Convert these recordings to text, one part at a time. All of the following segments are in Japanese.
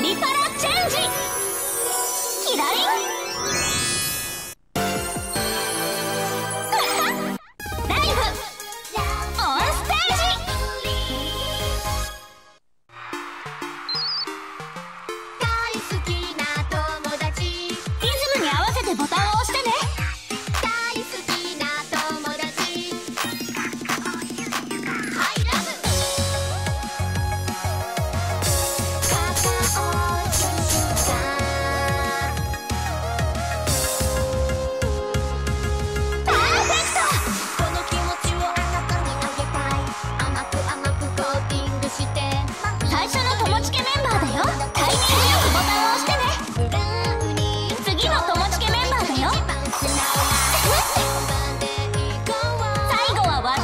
リパラチェンジキラリンライフオンステージ。リズムに合わせてボタンを押してね。最初の友チケメンバーだよ。タイミングよくボタンを押してね。次の友チケメンバーだよ。最後は私。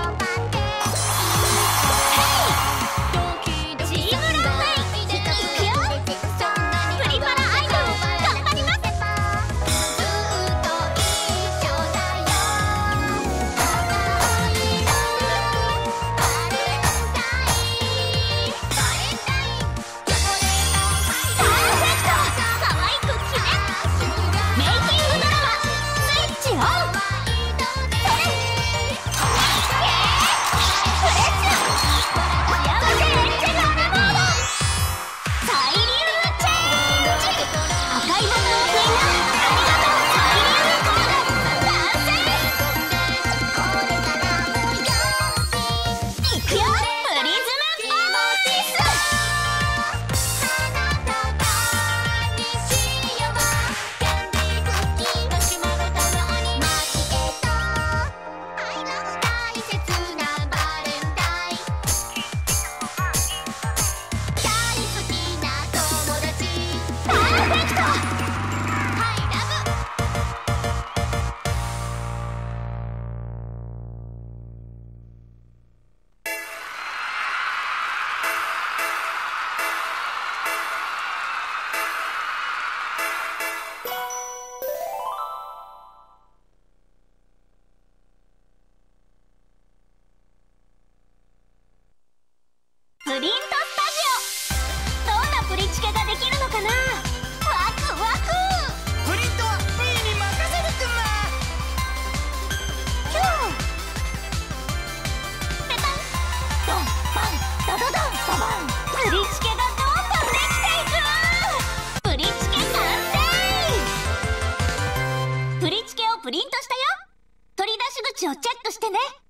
チームランウェイいくよ。プリパラアイドル頑張ります。プリントスタジオ、どんなプリチケができるのかな。ワクワク。 プリントはミーに任せるくんな。 キューペタンドンバンドドドンドバン。プリチケがどんどんできていく。プリチケ完成。プリチケをプリントしたよ。取り出し口をチェックしてね。